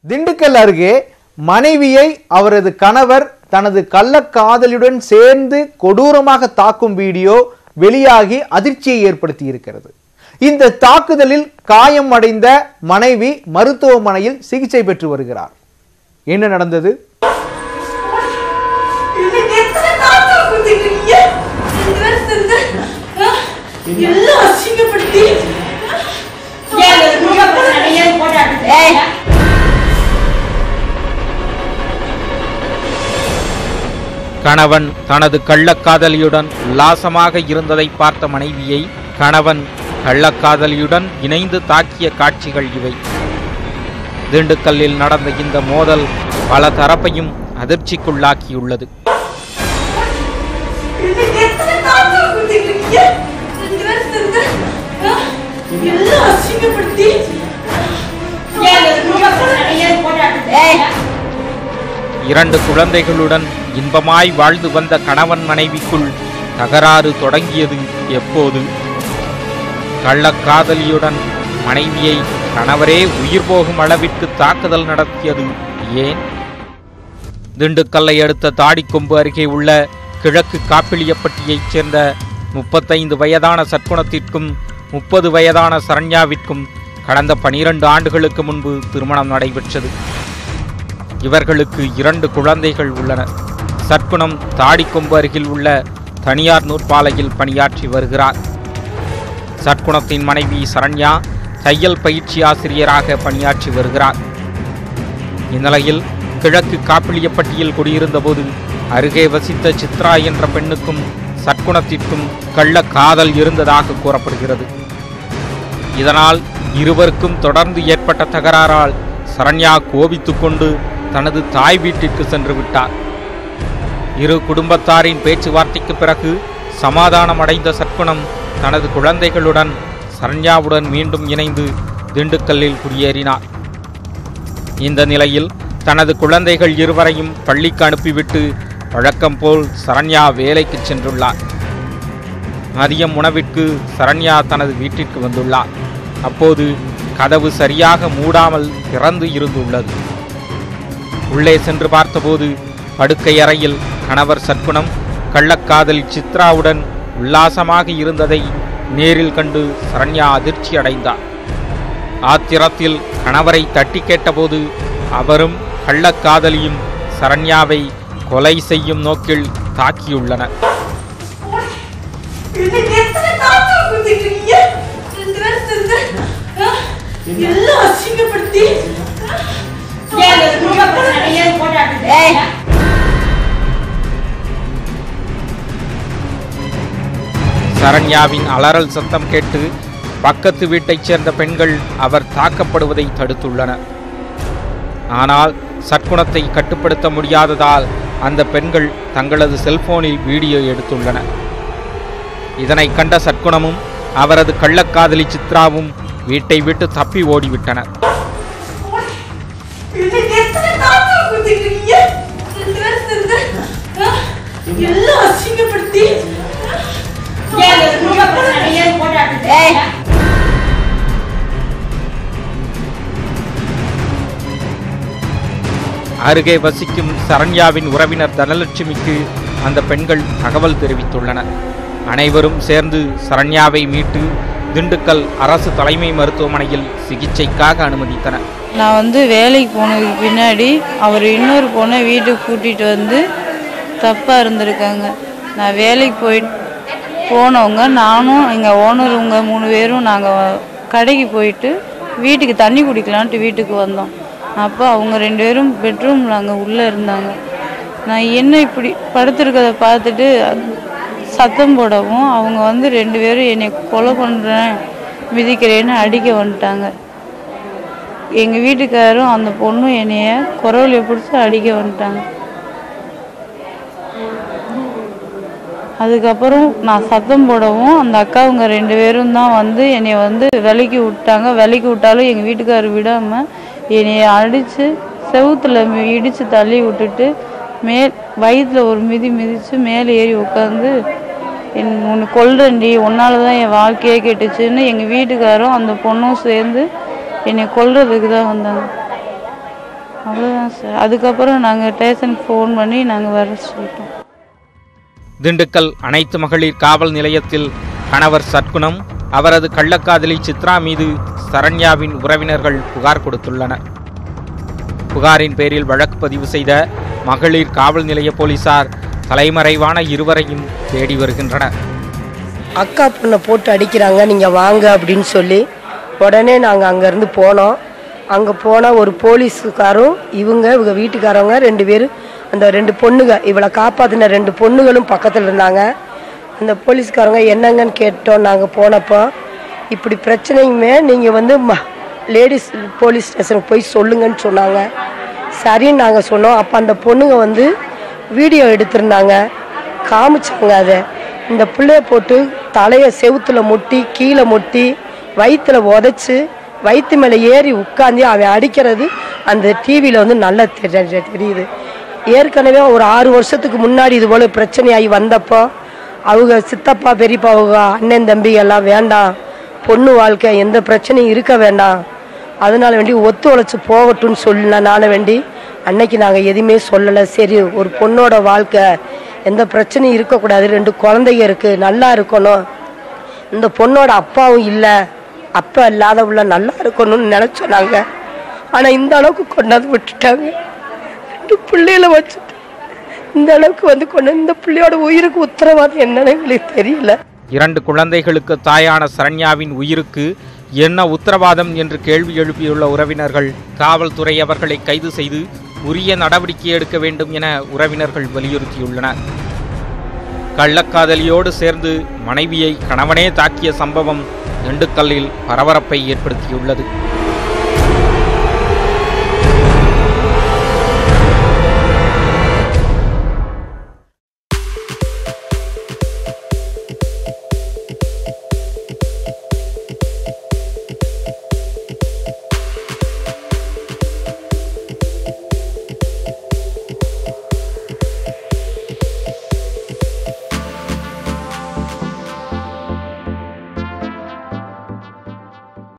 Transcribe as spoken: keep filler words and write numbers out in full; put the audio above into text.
திண்டுக்கல் அருகே மனைவியை அவரது கணவர் தனது கள்ளக்காதலியுடன் சேர்ந்து கொடூரமாக தாக்கும் வீடியோ வெளியாகி அதிர்ச்சியை ஏற்படுத்தி இருக்கிறது. இந்த தாக்குதலில் காயம் அடைந்த மனைவி மருத்துவமனையில் சிகிச்சை பெற்று வருகிறார். என்ன நடந்தது? கணவன் தனது கள்ளக்காதலியுடன் உல்லாசமாக இருந்ததை பார்த்த மனைவியை கணவன் கள்ளக்காதலியுடன் இணைந்து தாக்கிய காட்சிகள் இவை. திண்டுக்கல்லில் நடந்த இந்த மோதல் பல தரப்பையும் அதிர்ச்சிக்குள்ளாக்கியுள்ளது. இரண்டு குழந்தைகளுடன் இன்பமாய் வாழ்ந்து வந்த கணவன் மனைவிக்குள் தகராறு தொடங்கியது எப்போது? கள்ளக்காதலியுடன் மனைவியை கணவரே உயிர் போகும் அளவிற்கு தாக்குதல் நடத்தியது ஏன்? திண்டுக்கல்லை அடுத்த தாடிக்கொம்பு அருகே உள்ள கிழக்கு காப்பிலியப்பட்டியைச் சேர்ந்த முப்பத்தைந்து வயதான சற்குணத்திற்கும் முப்பது வயதான சரண்யாவிற்கும் கடந்த பனிரெண்டு ஆண்டுகளுக்கு முன்பு திருமணம் நடைபெற்றது. இவர்களுக்கு இரண்டு குழந்தைகள் உள்ளனர். சற்குணம் தாடிக்கொம்பு அருகில் உள்ள தனியார் நூற்பாலையில் பணியாற்றி வருகிறார். சற்குணத்தின் மனைவி சரண்யா தையல் பயிற்சி ஆசிரியராக பணியாற்றி வருகிறார். இந்நிலையில் கிழக்கு காப்பிலியப்பட்டியில் குடியிருந்த போது அருகே வசித்த சித்ரா என்ற பெண்ணுக்கும் சற்குணத்திற்கும் கள்ள காதல் இருந்ததாக கூறப்படுகிறது. இதனால் இருவருக்கும் தொடர்ந்து ஏற்பட்ட தகராறால் சரண்யா கோபித்து கொண்டு தனது தாய் வீட்டிற்கு சென்று விட்டார். இரு குடும்பத்தாரின் பேச்சுவார்த்தைக்கு பிறகு சமாதானம் அடைந்த சற்குணம் தனது குழந்தைகளுடன் சரண்யாவுடன் மீண்டும் இணைந்து திண்டுக்கல்லில் குடியேறினார். இந்த நிலையில் தனது குழந்தைகள் இருவரையும் பள்ளிக்கு அனுப்பிவிட்டு வழக்கம் போல் சரண்யா வேலைக்கு சென்றுள்ளார். மதியம் உணவிற்கு சரண்யா தனது வீட்டிற்கு வந்துள்ளார். அப்போது கதவு சரியாக மூடாமல் திறந்து இருந்துள்ளது. உள்ளே சென்று பார்த்தபோது படுக்கை அறையில் கணவர் சற்குணம் கள்ளக்காதலி சித்ராவுடன் உல்லாசமாக இருந்ததை நேரில் கண்டு சரண்யா அதிர்ச்சி அடைந்தார். ஆத்திரத்தில் கணவரை தட்டி கேட்டபோது அவரும் கள்ளக்காதலியும் சரண்யாவை கொலை செய்யும் நோக்கில் தாக்கியுள்ளனர். சரண்யாவின் அலறல் சத்தம் கேட்டு பக்கத்து வீட்டைச் சேர்ந்த பெண்கள் அவர் தாக்கப்படுவதை தடுத்துள்ளனர். ஆனால் சற்குணத்தை கட்டுப்படுத்த முடியாததால் அந்த பெண்கள் தங்களது செல்போனில் வீடியோ எடுத்துள்ளனர். இதனை கண்ட சற்குணமும் அவரது கள்ளக்காதலி சித்ராவும் வீட்டை விட்டு தப்பி ஓடிவிட்டனர். அருகே வசிக்கும் சரண்யாவின் உறவினர் தனலட்சுமிக்கு அந்த பெண்கள் தகவல் தெரிவித்துள்ளனர். அனைவரும் சேர்ந்து சரண்யாவை மீட்டு திண்டுக்கல் அரசு தலைமை மருத்துவமனையில் சிகிச்சைக்காக அனுமதித்தனர். நான் வந்து வேலைக்கு போனதுக்கு பின்னாடி அவர் இன்னொரு பொண்ணை வீட்டுக்கு கூட்டிகிட்டு வந்து தப்பாக இருந்திருக்காங்க. நான் வேலைக்கு போயிட்டு போனவங்க நானும் எங்கள் ஓனருங்க மூணு பேரும் நாங்கள் கடைக்கு போயிட்டு வீட்டுக்கு தண்ணி குடிக்கலான்ட்டு வீட்டுக்கு வந்தோம். அப்போ அவங்க ரெண்டு பேரும் பெட்ரூமில் அங்கே உள்ளே இருந்தாங்க. நான் என்ன இப்படி படுத்துருக்கதை பார்த்துட்டு சத்தம் போடவும் அவங்க வந்து ரெண்டு பேரும் என்னை கொலை பண்ணுறேன் மிதிக்கிறேன்னு அடிக்க வந்துட்டாங்க. எங்கள் வீட்டுக்காரரும் அந்த பொண்ணும் என்னைய குரவலையை பிடிச்சி அடிக்க வந்துட்டாங்க. அதுக்கப்புறம் நான் சத்தம் போடவும் அந்த அக்காவுங்க ரெண்டு பேரும் தான் வந்து என்னை வந்து விலைக்கு விட்டாங்க. விலைக்கு விட்டாலும் எங்கள் வீட்டுக்காரர் விடாமல் என்னைய அடித்து செவுத்தில் இடித்து தள்ளி விட்டுட்டு மேல் வயிற்றில் ஒரு மிதி மிதித்து மேலே ஏறி உட்காந்து என் ஒன்று கொல்றண்டி ஒன்னால தான் என் வாழ்க்கையே கெட்டுச்சுன்னு எங்கள் வீட்டுக்காரும் அந்த பொண்ணும் சேர்ந்து என்னை கொல்றதுக்கு தான் வந்தாங்க. அவ்வளோதான் சார். அதுக்கப்புறம் நாங்கள் ஸ்டேஷனுக்கு ஃபோன் பண்ணி நாங்கள் வர சொல்லிட்டோம். திண்டுக்கல் அனைத்து மகளிர் காவல் நிலையத்தில் கணவர் சத்குணம், அவரது கள்ளக்காதலி சித்ரா மீது சரண்யாவின் உறவினர்கள் புகார் கொடுத்துள்ளனர். புகாரின் பேரில் வழக்கு பதிவு செய்த மகளிர் காவல் நிலைய போலீசார் தலைமறைவான இருவரையும் தேடி வருகின்றனர். அக்கா பொண்ணை போட்டு அடிக்கிறாங்க, நீங்கள் வாங்க அப்படின்னு சொல்லி உடனே நாங்கள் அங்கேருந்து போனோம். அங்கே போனால் ஒரு போலீஸுக்காரும் இவங்க இவங்க வீட்டுக்காரவங்க ரெண்டு பேரும், அந்த ரெண்டு பொண்ணுங்க இவளை காப்பாற்றின ரெண்டு பொண்ணுகளும் பக்கத்தில் இருந்தாங்க. அந்த போலீஸ்காரங்க என்னங்கன்னு கேட்டோம். நாங்கள் போனப்போ இப்படி பிரச்சனையுமே நீங்கள் வந்து ம லேடிஸ் போலீஸ் ஸ்டேஷனுக்கு போய் சொல்லுங்கன்னு சொன்னாங்க. சரின்னு நாங்கள் சொன்னோம். அப்போ அந்த பொண்ணுங்க வந்து வீடியோ எடுத்திருந்தாங்க, காமிச்சாங்க. அதை இந்த பிள்ளைய போட்டு தலையை செவுத்தில் முட்டி கீழே முட்டி வயிற்றில் உதச்சி வயிற்று மேலே ஏறி உட்காந்து அவன் அடிக்கிறது அந்த டிவியில் வந்து நல்லா தெரியுது. ஏற்கனவே ஒரு ஆறு வருஷத்துக்கு முன்னாடி இது போல் பிரச்சனையாகி வந்தப்போ அவங்க சித்தப்பா பெரியப்பா அவங்க அண்ணன் தம்பி எல்லாம் வேண்டாம், பொண்ணு வாழ்க்கை எந்த பிரச்சனையும் இருக்க வேண்டாம், அதனால வேண்டி ஒத்து உழைச்சி போகட்டும்னு சொல்லனால வேண்டி அன்னைக்கு நாங்கள் எதுவுமே சொல்லலை. சரி, ஒரு பொண்ணோட வாழ்க்கை எந்த பிரச்சனையும் இருக்கக்கூடாது, ரெண்டு குழந்தைங்க இருக்குது, நல்லா இருக்கணும், இந்த பொண்ணோட அப்பாவும் இல்லை, அப்பா இல்லாத உள்ள நல்லா இருக்கணும்னு நினச்சோம் நாங்கள். ஆனால் இந்த அளவுக்கு கொண்டாந்து விட்டுட்டாங்க. ரெண்டு பிள்ளைகளை வச்சுட்டு இந்த அளவுக்கு வந்து கொண்டு இந்த பிள்ளையோட உயிருக்கு உத்தரவாதம் என்னன்னு எங்களுக்கு தெரியல. இரண்டு குழந்தைகளுக்கு தாயான சரண்யாவின் உயிருக்கு என்ன உத்தரவாதம் என்று கேள்வி எழுப்பியுள்ள உறவினர்கள் காவல்துறை அவர்களை கைது செய்து உரிய நடவடிக்கை எடுக்க வேண்டும் என உறவினர்கள் வலியுறுத்தியுள்ளனர். கள்ளக்காதலியோடு சேர்ந்து மனைவியை கணவனே தாக்கிய சம்பவம் திண்டுக்கல்லில் பரபரப்பை ஏற்படுத்தியுள்ளது.